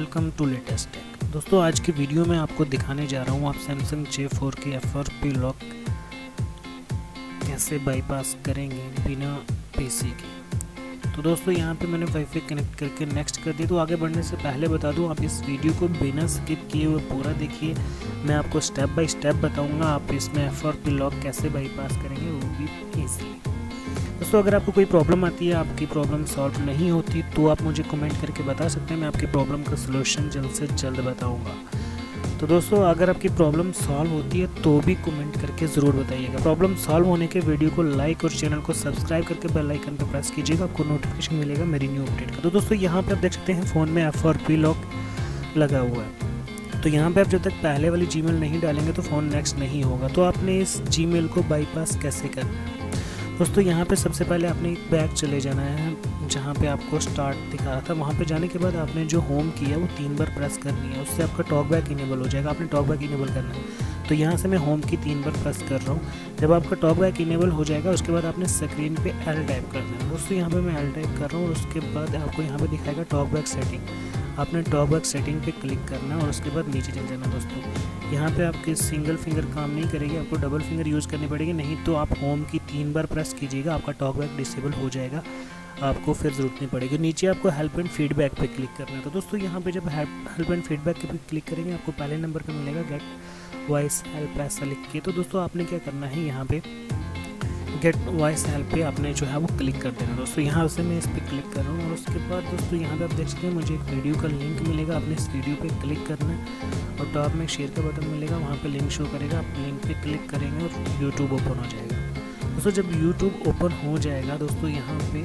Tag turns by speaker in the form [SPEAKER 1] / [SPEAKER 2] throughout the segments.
[SPEAKER 1] Welcome to latest take. दोस्तों आज की वीडियो में आपको दिखाने जा रहा हूँ आप सैमसंग J4 के FRP लॉक कैसे बाईपास करेंगे बिना पीसी के। तो दोस्तों यहाँ पे मैंने वाईफाई कनेक्ट करके नेक्स्ट कर दी। तो आगे बढ़ने से पहले बता दूँ आप इस वीडियो को बिना स्किप किए हुए पूरा देखिए। मैं आपको स्टेप बाय स्टेप बताऊँगा आप इसमें FRP लॉक कैसे बाईपास करेंगे, वो भी ईजिली। दोस्तों अगर आपको कोई प्रॉब्लम आती है, आपकी प्रॉब्लम सॉल्व नहीं होती, तो आप मुझे कमेंट करके बता सकते हैं। मैं आपकी प्रॉब्लम का सलूशन जल्द से जल्द बताऊंगा। तो दोस्तों अगर आपकी प्रॉब्लम सॉल्व होती है तो भी कमेंट करके ज़रूर बताइएगा। प्रॉब्लम सॉल्व होने के वीडियो को लाइक और चैनल को सब्सक्राइब करके बेल आइकन पर प्रेस कीजिएगा, आपको नोटिफिकेशन मिलेगा मेरी न्यू अपडेट का। तो दोस्तों यहाँ पर आप देख सकते हैं फ़ोन में FRP लॉक लगा हुआ है। तो यहाँ पे आप जब तक पहले वाली जीमेल नहीं डालेंगे तो फ़ोन नेक्स्ट नहीं होगा। तो आपने इस जीमेल को बाईपास कैसे करना है दोस्तों, यहाँ पे सबसे पहले आपने एक बैक चले जाना है जहाँ पे आपको स्टार्ट दिखा रहा था। वहाँ पे जाने के बाद आपने जो होम किया वो 3 बार प्रेस करनी है, उससे आपका टॉक बैक इनेबल हो जाएगा। आपने टॉक बैक इनेबल करना है। तो यहाँ से मैं होम की 3 बार प्रेस कर रहा हूँ। जब आपका टॉक बैक इनेबल हो जाएगा उसके बाद आपने स्क्रीन पे L टाइप करना है। दोस्तों यहाँ पे मैं L टाइप कर रहा हूँ और उसके बाद आपको यहाँ पे दिखाएगा टॉक बैक सेटिंग। आपने टॉक बैक सेटिंग पे क्लिक करना है और उसके बाद नीचे चल जाना। दोस्तों यहाँ पे आपकी सिंगल फिंगर काम नहीं करेगी, आपको डबल फिंगर यूज़ करनी पड़ेगी, नहीं तो आप होम की 3 बार प्रेस कीजिएगा, आपका टॉक बैक डिसेबल हो जाएगा, आपको फिर ज़रूरत नहीं पड़ेगी। नीचे आपको हेल्प एंड फीडबैक पे क्लिक करना है। तो दोस्तों यहाँ पे जब हेल्प एंड फीडबैक पे क्लिक करेंगे आपको पहले नंबर पे मिलेगा गेट वॉइस हेल्प ऐसा लिख के। तो दोस्तों आपने क्या करना है, यहाँ पे गेट वॉइस हेल्प पे आपने जो है वो क्लिक कर देना। दोस्तों यहाँ से मैं इस पर क्लिक कर रहा हूँ और उसके बाद दोस्तों यहाँ पे आप देख सकते हैं मुझे एक वीडियो का लिंक मिलेगा। आपने इस वीडियो पे क्लिक करना है और टॉप में शेयर का बटन मिलेगा, वहाँ पे लिंक शो करेगा। आप लिंक पे क्लिक करेंगे और यूट्यूब ओपन हो जाएगा। दोस्तों जब यूट्यूब ओपन हो जाएगा दोस्तों यहाँ पे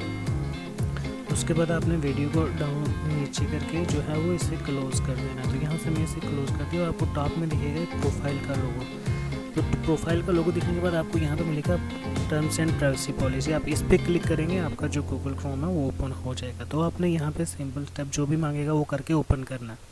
[SPEAKER 1] उसके बाद आपने वीडियो को डाउन नीचे करके जो है वो इसे क्लोज़ कर देना। तो यहाँ से मैं इसे क्लोज़ कर दिया और आपको टॉप में दिखेगा एक प्रोफाइल का लोगो। तो प्रोफाइल का लोगो दिखने के बाद आपको यहाँ पे मिलेगा टर्म्स एंड प्राइवेसी पॉलिसी। आप इस पर क्लिक करेंगे, आपका जो गूगल क्रोम है वो ओपन हो जाएगा। तो आपने यहाँ पे सिंपल स्टेप जो भी मांगेगा वो करके ओपन करना है।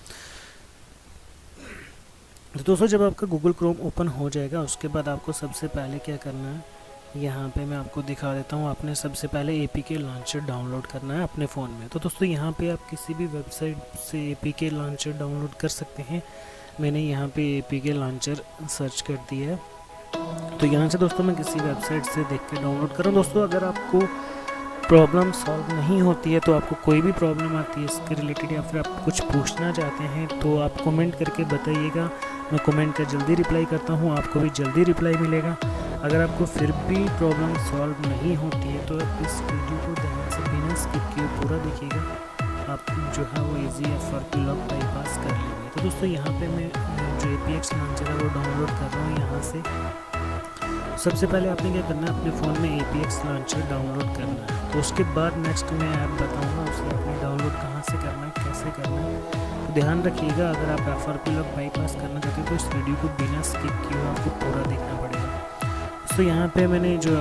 [SPEAKER 1] तो दोस्तों जब आपका गूगल क्रोम ओपन हो जाएगा उसके बाद आपको सबसे पहले क्या करना है, यहाँ पे मैं आपको दिखा देता हूँ। आपने सबसे पहले APK लॉन्चर डाउनलोड करना है अपने फ़ोन में। तो दोस्तों यहाँ पे आप किसी भी वेबसाइट से APK लॉन्चर डाउनलोड कर सकते हैं। मैंने यहाँ पे APK लॉन्चर सर्च कर दिया है। तो यहाँ से दोस्तों मैं किसी वेबसाइट से देख के डाउनलोड कर रहा हूँ। दोस्तों अगर आपको प्रॉब्लम सॉल्व नहीं होती है, तो आपको कोई भी प्रॉब्लम आती है इसके रिलेटेड या फिर आप कुछ पूछना चाहते हैं तो आप कमेंट करके बताइएगा। मैं कमेंट का जल्दी रिप्लाई करता हूँ, आपको भी जल्दी रिप्लाई मिलेगा। अगर आपको फिर भी प्रॉब्लम सॉल्व नहीं होती है तो आप इस वीडियो को ध्यान से बिना स्किप किए पूरा देखिएगा, आप जो है वो ईजी FRP लॉक बाईपास कर लेंगे। तो दोस्तों यहाँ पे मैं जो APX लॉन्चर है वो डाउनलोड कर रहा हूँ। यहाँ से सबसे पहले आपने क्या करना है, अपने फ़ोन में APX लॉन्चर डाउनलोड करना है। तो उसके बाद नेक्स्ट मैं ऐप बताऊँगा उसे आपने डाउनलोड कहाँ से करना है, कैसे करना है। तो ध्यान रखिएगा अगर आप FRP लॉक बाईपास करना चाहते हो तो इस वीडियो को बिना स्किप किए हुए आपको पूरा देखना पड़ेगा। तो यहाँ पे मैंने जो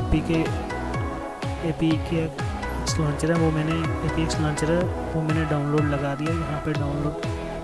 [SPEAKER 1] APX लॉन्चर है वो APX लॉन्चर है वो मैंने डाउनलोड लगा दिया। यहाँ पे डाउनलोड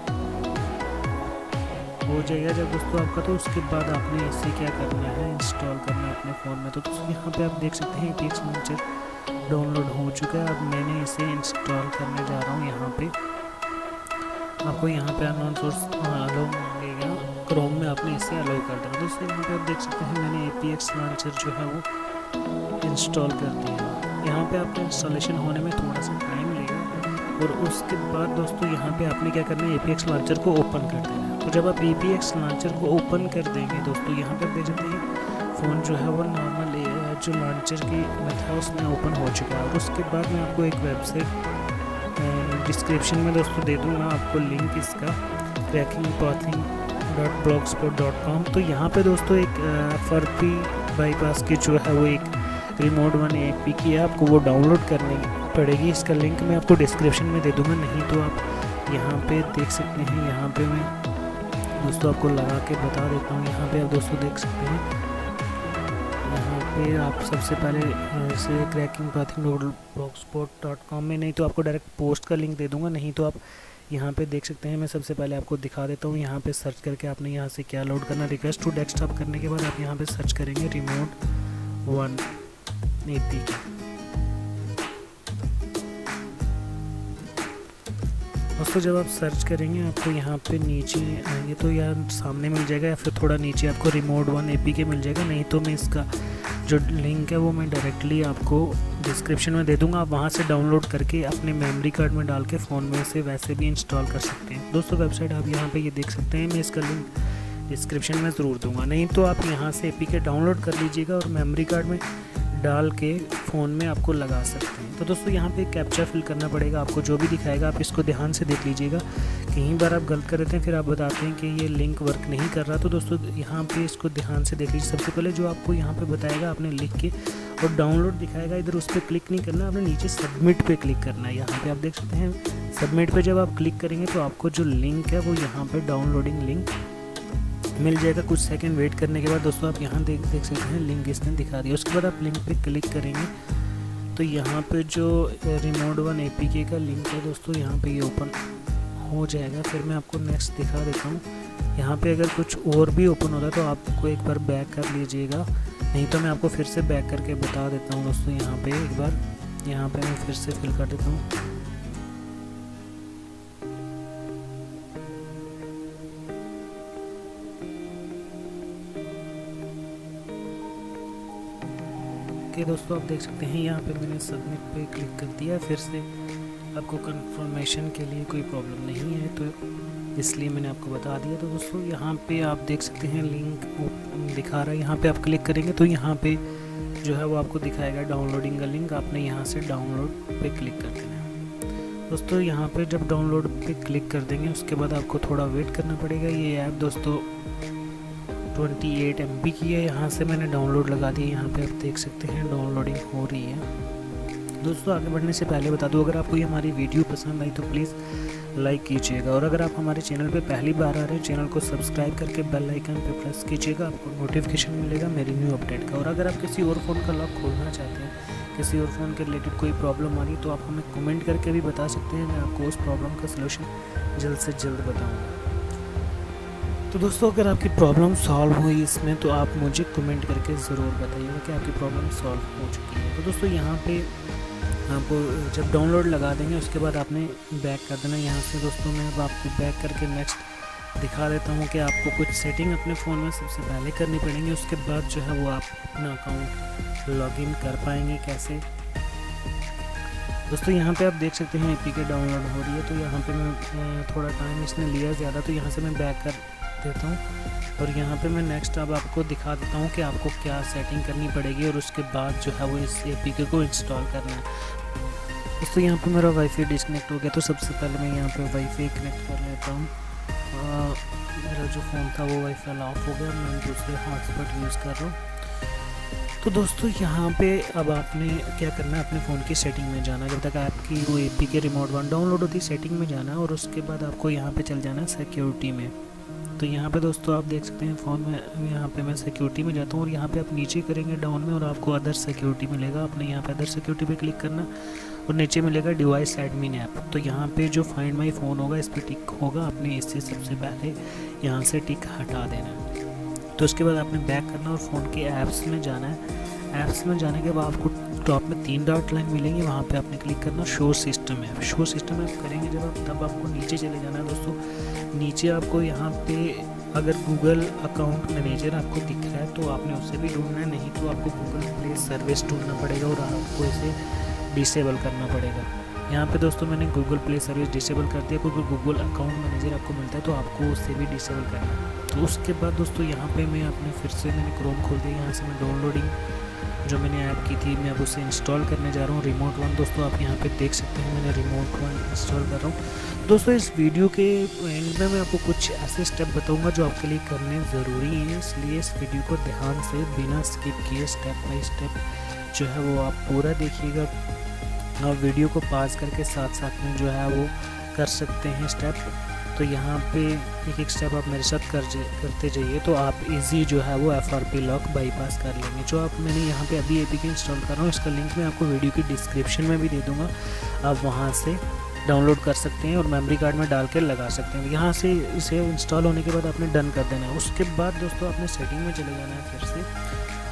[SPEAKER 1] हो जाएगा जब दोस्तों आपका। तो उसके बाद आपने इसे क्या करना है, इंस्टॉल करना है अपने फ़ोन में। तो दोस्तों यहाँ पे आप देख सकते हैं APX लॉन्चर डाउनलोड हो चुका है। अब मैंने इसे इंस्टॉल करने जा रहा हूँ। यहाँ पे आपको यहाँ पे अननोन सोर्स अलाउ मांगेगा, क्रोम में आपने इसे अलाउ कर देना। दोस्तों यहाँ पे आप देख सकते हैं मैंने APX लॉन्चर जो है वो इंस्टॉल कर दिया। यहाँ पे आपका इंस्टॉलेशन होने में थोड़ा सा टाइम लेगा और उसके बाद दोस्तों यहाँ पे आपने क्या करना है, APX लॉन्चर को ओपन कर देना है। तो जब आप APX लॉन्चर को ओपन कर देंगे दोस्तों यहाँ पे देख सकते हैं फ़ोन जो है वो नॉर्मल जो लॉन्चर की मेथड है उसमें ओपन हो चुका है। और उसके बाद मैं आपको एक वेबसाइट डिस्क्रिप्शन में दोस्तों दे दूँगा आपको लिंक इसका, crackingpathing.blogspot.com। तो यहाँ पे दोस्तों एक FRP बाईपास की जो है वो एक रिमोट 1 APK है, आपको वो डाउनलोड करनी पड़ेगी। इसका लिंक मैं आपको डिस्क्रिप्शन में दे दूँगा, नहीं तो आप यहाँ पे देख सकते हैं। यहाँ पे मैं दोस्तों आपको लगा के बता देता हूँ। यहाँ पे आप दोस्तों देख सकते हैं, यहाँ पे आप सबसे पहले इसे crackingpathing.blogspot.com में, नहीं तो आपको डायरेक्ट पोस्ट का लिंक दे दूँगा, नहीं तो आप यहाँ पे देख सकते हैं। मैं सबसे पहले आपको दिखा देता हूँ। यहाँ पे सर्च करके आपने यहाँ से क्या लोड करना, रिक्वेस्ट टू डेस्कटॉप करने के बाद आप यहाँ पे सर्च करेंगे रिमोट 1 APK। दोस्तों जब आप सर्च करेंगे आपको यहाँ पे नीचे आएंगे तो यहाँ सामने मिल जाएगा, या फिर थोड़ा नीचे आपको रिमोट वन APK मिल जाएगा। नहीं तो मैं इसका जो लिंक है वो मैं डायरेक्टली आपको डिस्क्रिप्शन में दे दूंगा, आप वहाँ से डाउनलोड करके अपने मेमोरी कार्ड में डाल के फ़ोन में से वैसे भी इंस्टॉल कर सकते हैं। दोस्तों वेबसाइट आप यहाँ पे ये देख सकते हैं, मैं इसका लिंक डिस्क्रिप्शन में ज़रूर दूंगा। नहीं तो आप यहाँ से APK डाउनलोड कर लीजिएगा और मेमोरी कार्ड में डाल के फ़ोन में आपको लगा सकते हैं। तो दोस्तों यहाँ पे कैप्चा फिल करना पड़ेगा, आपको जो भी दिखाएगा आप इसको ध्यान से देख लीजिएगा। कहीं बार आप गलत कर देते हैं फिर आप बताते हैं कि ये लिंक वर्क नहीं कर रहा। तो दोस्तों यहाँ पे इसको ध्यान से देख लीजिए। सबसे पहले जो आपको यहाँ पे बताएगा आपने लिख के और डाउनलोड दिखाएगा, इधर उस पर क्लिक नहीं करना, आपने नीचे सबमिट पे क्लिक करना है। यहाँ पे आप देख सकते हैं सबमिट पे जब आप क्लिक करेंगे तो आपको जो लिंक है वो यहाँ पे डाउनलोडिंग लिंक मिल जाएगा। कुछ सेकंड वेट करने के बाद दोस्तों आप यहाँ देख सकते हैं लिंक इसने दिखा दिया। उसके बाद आप लिंक पे क्लिक करेंगे तो यहाँ पे जो रिमोट वन APK का लिंक है दोस्तों यहाँ पे ये ओपन हो जाएगा। फिर मैं आपको नेक्स्ट दिखा देता हूँ। यहाँ पे अगर कुछ और भी ओपन होता है तो आपको एक बार बैक कर लीजिएगा, नहीं तो मैं आपको फिर से बैक करके बता देता हूँ। दोस्तों यहाँ पे एक बार यहाँ पे मैं फिर से फिल कर देता हूँ। ओके दोस्तों आप देख सकते हैं यहाँ पे मैंने सबमिट पे क्लिक कर दिया। फिर से आपको कंफर्मेशन के लिए कोई प्रॉब्लम नहीं है तो इसलिए मैंने आपको बता दिया। तो दोस्तों यहाँ पे आप देख सकते हैं लिंक दिखा रहा है, यहाँ पे आप क्लिक करेंगे तो यहाँ पे जो है वो आपको दिखाएगा डाउनलोडिंग का लिंक। आपने यहाँ से डाउनलोड पे क्लिक कर देना है। दोस्तों यहाँ पे जब डाउनलोड पे क्लिक कर देंगे उसके बाद आपको थोड़ा वेट करना पड़ेगा। ये ऐप दोस्तों 28 MB की है। यहाँ से मैंने डाउनलोड लगा दी, यहाँ पे आप देख सकते हैं डाउनलोडिंग हो रही है। दोस्तों आगे बढ़ने से पहले बता दूं, अगर आपको ये हमारी वीडियो पसंद आई तो प्लीज़ लाइक कीजिएगा, और अगर आप हमारे चैनल पे पहली बार आ रहे हैं चैनल को सब्सक्राइब करके बेल आइकन पे प्रेस कीजिएगा, आपको नोटिफिकेशन मिलेगा मेरी न्यू अपडेट का। और अगर आप किसी और फ़ोन का लॉक खोलना चाहते हैं, किसी और फ़ोन के रिलेटेड कोई प्रॉब्लम आ रही तो आप हमें कमेंट करके भी बता सकते हैं, मैं आपको उस प्रॉब्लम का सलूशन जल्द से जल्द बताऊँगा। तो दोस्तों अगर आपकी प्रॉब्लम सॉल्व हुई इसमें तो आप मुझे कमेंट करके ज़रूर बताइएगा कि आपकी प्रॉब्लम सॉल्व हो चुकी है। तो दोस्तों यहाँ पे आपको जब डाउनलोड लगा देंगे उसके बाद आपने बैक कर देना। यहाँ से दोस्तों मैं अब आपको बैक करके नेक्स्ट दिखा देता हूँ कि आपको कुछ सेटिंग अपने फ़ोन में सबसे पहले करनी पड़ेंगी, उसके बाद जो है वो आप अपना अकाउंट लॉगिन कर पाएंगे। कैसे दोस्तों यहाँ पे आप देख सकते हैं APK डाउनलोड हो रही है। तो यहाँ पे मैं थोड़ा टाइम इसने लिया ज़्यादा, तो यहाँ से मैं बैक कर देता हूँ और यहाँ पे मैं नेक्स्ट अब आपको दिखा देता हूँ कि आपको क्या सेटिंग करनी पड़ेगी और उसके बाद जो है वो इस APK को इंस्टॉल करना है। दोस्तों यहाँ पे मेरा वाईफाई डिस्कनेक्ट हो गया, तो सबसे पहले मैं यहाँ पे वाईफाई कनेक्ट कर लेता हूँ। मेरा जो फ़ोन था वो वाईफाई ऑफ हो गया, मैं दूसरे हॉटस्पॉट यूज़ कर रहा हूँ। तो दोस्तों यहाँ पे अब आपने क्या करना है, अपने फ़ोन की सेटिंग में जाना। जब तक आपकी वो APK रिमोट वन डाउनलोड होती है सेटिंग में जाना, और उसके बाद आपको यहाँ पे चल जाना है सिक्योरिटी में। तो यहाँ पे दोस्तों आप देख सकते हैं फ़ोन में, यहाँ पे मैं सिक्योरिटी में जाता हूँ और यहाँ पे आप नीचे करेंगे डाउन में और आपको अदर सिक्योरिटी मिलेगा। आपने यहाँ पे अदर सिक्योरिटी पे क्लिक करना और नीचे मिलेगा डिवाइस एडमिन ऐप। तो यहाँ पे जो फाइंड माई फ़ोन होगा इस पर टिक होगा, आपने इससे सबसे पहले यहाँ से टिक हटा देना। तो उसके बाद आपने बैक करना और फ़ोन के ऐप्स में जाना है। ऐप्स में जाने के बाद आपको टॉप में 3 डॉट लाइन मिलेंगे, वहाँ पे आपने क्लिक करना show system app. Show system app करेंगे जब आप, तब आपको नीचे चले जाना है। दोस्तों नीचे आपको यहाँ पे अगर गूगल अकाउंट मैनेजर आपको दिख रहा है तो आपने उसे भी ढूंढना है, नहीं तो आपको गूगल प्ले सर्विस ढूंढना पड़ेगा और आपको इसे डिसेबल करना पड़ेगा। यहाँ पे दोस्तों मैंने गूगल प्ले सर्विस डिसेबल कर दिया, क्योंकि गूगल अकाउंट मैनेजर आपको मिलता है तो आपको उससे भी डिसेबल करना है। तो उसके बाद दोस्तों यहाँ पे मैं अपने फिर से मैंने क्रोम खोल दिया, यहाँ से मैं डाउनलोडिंग जो मैंने ऐप की थी मैं अब उसे इंस्टॉल करने जा रहा हूँ। रिमोट वन दोस्तों आप यहाँ पे देख सकते हैं मैंने रिमोट वन इंस्टॉल कर रहा हूँ। दोस्तों इस वीडियो के एंड में मैं आपको कुछ ऐसे स्टेप बताऊँगा जो आपके लिए करने ज़रूरी हैं, इसलिए इस वीडियो को ध्यान से बिना स्किप किए स्टेप बाय स्टेप जो है वो आप पूरा देखिएगा। आप वीडियो को पॉज करके साथ साथ में जो है वो कर सकते हैं स्टेप। तो यहाँ पे एक एक स्टेप आप मेरे साथ करते जाइए तो आप इजी जो है वो FRP लॉक बाईपास कर लेंगे। जो आप मैंने यहाँ पे अभी APK इंस्टॉल कर रहा हूँ, इसका लिंक मैं आपको वीडियो की डिस्क्रिप्शन में भी दे दूँगा, आप वहाँ से डाउनलोड कर सकते हैं और मेमोरी कार्ड में डाल के लगा सकते हैं। यहाँ से इसे इंस्टॉल होने के बाद आपने डन कर देना है। उसके बाद दोस्तों आपने सेटिंग में चले जाना है फिर से,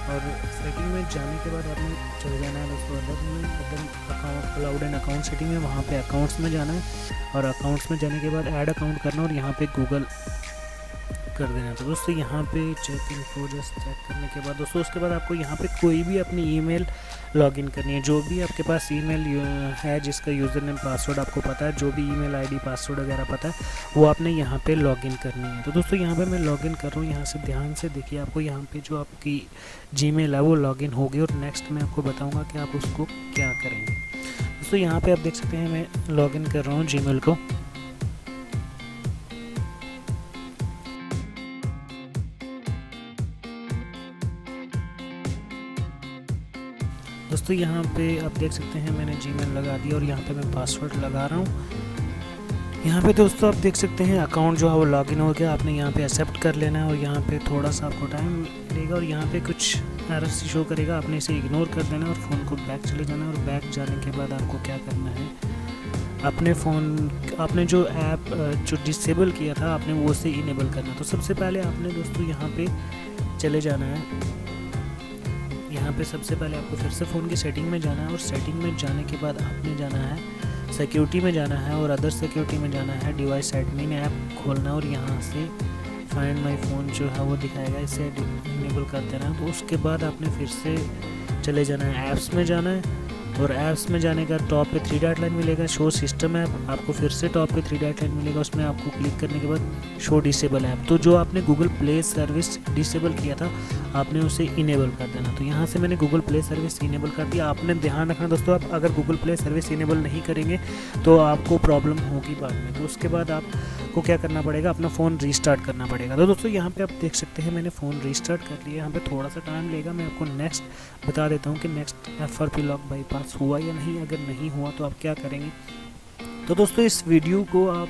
[SPEAKER 1] और सेटिंग में जाने के बाद आपने चले जाना है दोस्तों other account cloud and account setting में, वहाँ पे अकाउंट्स में जाना है और अकाउंट्स में जाने के बाद ऐड अकाउंट करना और यहाँ पे गूगल कर देना। तो दोस्तों यहाँ पे चेक इन्फो जस्ट चेक करने के बाद दोस्तों उसके बाद आपको यहाँ पे कोई भी अपनी ईमेल लॉगिन करनी है। जो भी आपके पास ईमेल है जिसका यूज़र नेम पासवर्ड आपको पता है, जो भी ईमेल आईडी पासवर्ड वगैरह पता है, वो आपने यहाँ पे लॉगिन करनी है। तो दोस्तों यहाँ पे मैं लॉगिन कर रहा हूँ। यहाँ से ध्यान से देखिए, आपको यहाँ पे जो आपकी जीमेल है वो लॉगिन होगी और नेक्स्ट मैं आपको बताऊँगा कि आप उसको क्या करेंगे। दोस्तों यहाँ पर आप देख सकते हैं मैं लॉगिन कर रहा हूँ जीमेल को। दोस्तों यहाँ पे आप देख सकते हैं मैंने जीमेल लगा दिया और यहाँ पे मैं पासवर्ड लगा रहा हूँ। यहाँ पे दोस्तों आप देख सकते हैं अकाउंट जो है वो लॉगिन हो गया। आपने यहाँ पे एक्सेप्ट कर लेना है और यहाँ पे थोड़ा सा आपको टाइम लगेगा और यहाँ पे कुछ एरर्स शो करेगा, आपने इसे इग्नोर कर देना और फ़ोन को बैक चले जाना। और बैक जाने के बाद आपको क्या करना है, अपने फ़ोन आपने जो ऐप जो डिसेबल किया था आपने वो से इनेबल करना। तो सबसे पहले आपने दोस्तों यहाँ पर चले जाना है। यहाँ पे सबसे पहले आपको फिर से फ़ोन की सेटिंग में जाना है और सेटिंग में जाने के बाद आपने जाना है सिक्योरिटी में जाना है और अदर सिक्योरिटी में जाना है। डिवाइस एडमिन ऐप खोलना और यहाँ से फाइंड माय फ़ोन जो है वो दिखाएगा, इसे इनेबल कर देना। तो उसके बाद आपने फिर से चले जाना है, ऐप्स में जाना है और ऐप्स में जाने का टॉप पे 3 डॉट लाइन मिलेगा, शो सिस्टम ऐप। आपको फिर से टॉप पे 3 डॉट लाइन मिलेगा, उसमें आपको क्लिक करने के बाद शो डिसेबल ऐप। तो जो आपने गूगल प्ले सर्विस डिसेबल किया था आपने उसे इनेबल कर देना। तो यहाँ से मैंने गूगल प्ले सर्विस इनेबल कर दिया। आपने ध्यान रखना दोस्तों, आप अगर गूगल प्ले सर्विस इनेबल नहीं करेंगे तो आपको प्रॉब्लम होगी बाद में। तो उसके बाद आपको क्या करना पड़ेगा, अपना फ़ोन रीस्टार्ट करना पड़ेगा। तो दोस्तों यहाँ पे आप देख सकते हैं मैंने फ़ोन रीस्टार्ट कर लिया। यहाँ पे थोड़ा सा टाइम लेगा, मैं आपको नेक्स्ट बता देता हूँ कि नेक्स्ट FRP लॉक बाईपास हुआ या नहीं। अगर नहीं हुआ तो आप क्या करेंगे। तो दोस्तों इस वीडियो को आप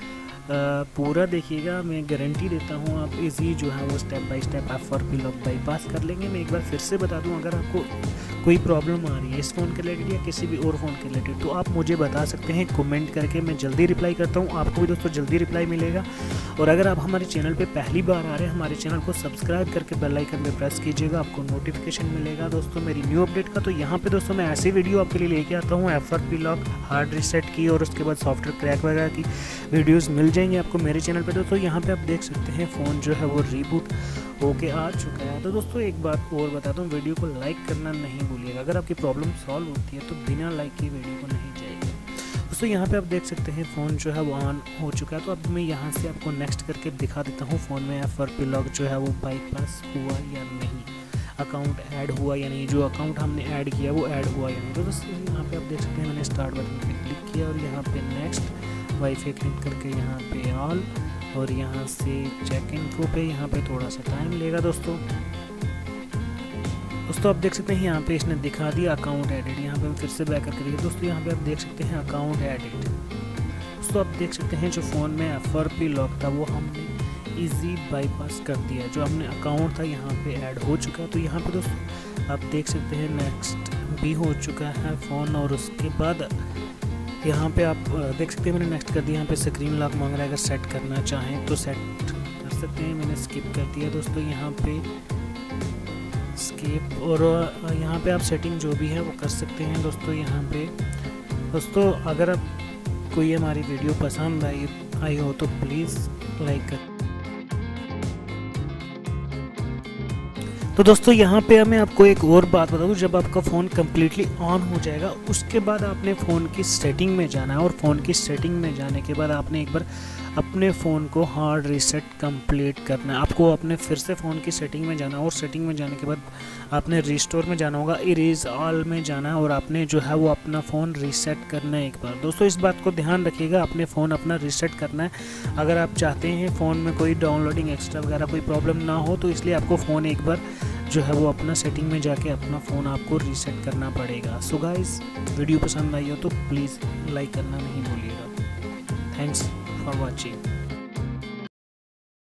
[SPEAKER 1] पूरा देखिएगा, मैं गारंटी देता हूँ आप इजी जो है वो step by step FRP lock bypass कर लेंगे। मैं एक बार फिर से बता दूँ, अगर आपको कोई प्रॉब्लम आ रही है इस फ़ोन के रिलेटेड या किसी भी और फ़ोन के रिलेटेड तो आप मुझे बता सकते हैं कमेंट करके, मैं जल्दी रिप्लाई करता हूँ। आपको भी दोस्तों जल्दी रिप्लाई मिलेगा। और अगर आप हमारे चैनल पे पहली बार आ रहे हैं, हमारे चैनल को सब्सक्राइब करके बेल आइकन पे प्रेस कीजिएगा, आपको नोटिफिकेशन मिलेगा दोस्तों मेरी न्यू अपडेट का। तो यहाँ पे दोस्तों मैं ऐसी वीडियो आपके लिए लेके आता हूँ FRP लॉक, हार्ड रीसेट की और उसके बाद सॉफ्टवेयर क्रैक वगैरह की वीडियोज़ मिल जाएंगी आपको मेरे चैनल पर। दोस्तों यहाँ पे आप देख सकते हैं फ़ोन जो है वो रीबूट होके आ चुका है। तो दोस्तों एक बात और बता दूँ, वीडियो को लाइक करना नहीं भूलिएगा। अगर आपकी प्रॉब्लम सॉल्व होती है तो बिना लाइक के वीडियो को नहीं जाएगा। दोस्तों यहाँ पे आप देख सकते हैं फ़ोन जो है वो ऑन हो चुका है। तो अब मैं यहाँ से आपको नेक्स्ट करके दिखा देता हूँ फ़ोन में FRP लॉक जो है वो बाईपास हुआ या नहीं, अकाउंट ऐड हुआ या नहीं, जो अकाउंट हमने ऐड किया वो ऐड हुआ या नहीं। तो दोस्तों यहाँ पे आप देख सकते हैं मैंने स्टार्ट बटन पे क्लिक किया और यहाँ पे नेक्स्ट, वाईफाई कनेक्ट करके यहाँ पे ऑल और यहाँ से चेक इन्फो पे यहाँ पे थोड़ा सा टाइम लेगा दोस्तों आप देख सकते हैं यहाँ पे इसने दिखा दिया अकाउंट एडिड। यहाँ पे हम फिर से बैक करके देखिए दोस्तों, यहाँ पे आप देख सकते हैं अकाउंट एडिड। दोस्तों आप देख सकते हैं जो फ़ोन में FRP लॉक था वो हमने इजी बाईपास कर दिया। जो हमने अकाउंट था यहाँ पे ऐड हो चुका है। तो यहाँ पे दोस्तों आप देख सकते हैं नेक्स्ट भी हो चुका है फ़ोन और उसके बाद यहाँ पे आप देख सकते हैं मैंने नेक्स्ट कर दिया। यहाँ पे स्क्रीन लॉक मांग रहा है, अगर सेट करना चाहें तो सेट कर सकते हैं। मैंने स्किप कर दिया दोस्तों यहाँ पे स्किप, और यहाँ पे आप सेटिंग जो भी है वो कर सकते हैं दोस्तों। यहाँ पे दोस्तों अगर आप कोई हमारी वीडियो पसंद आई हो तो प्लीज़ लाइक कर। तो दोस्तों यहाँ पे मैं आपको एक और बात बता दूँ, जब आपका फ़ोन कम्प्लीटली ऑन हो जाएगा उसके बाद आपने फ़ोन की सेटिंग में जाना है और फ़ोन की सेटिंग में जाने के बाद आपने एक बार अपने फ़ोन को हार्ड रीसेट कंप्लीट करना है। आपको अपने फिर से फ़ोन की सेटिंग में जाना है और सेटिंग में जाने के बाद आपने रिस्टोर में जाना होगा, इरेज ऑल में जाना है और आपने जो है वो अपना फ़ोन रीसेट करना है एक बार। दोस्तों इस बात को ध्यान रखिएगा, अपने फ़ोन अपना रीसेट करना है। अगर आप चाहते हैं फ़ोन में कोई डाउनलोडिंग एक्स्ट्रा वगैरह कोई प्रॉब्लम ना हो तो इसलिए आपको फ़ोन एक बार जो है वो अपना सेटिंग में जाके अपना फ़ोन आपको रीसेट करना पड़ेगा। सो गाइस वीडियो पसंद आई हो तो प्लीज़ लाइक करना नहीं भूलिएगा। Thanks for watching.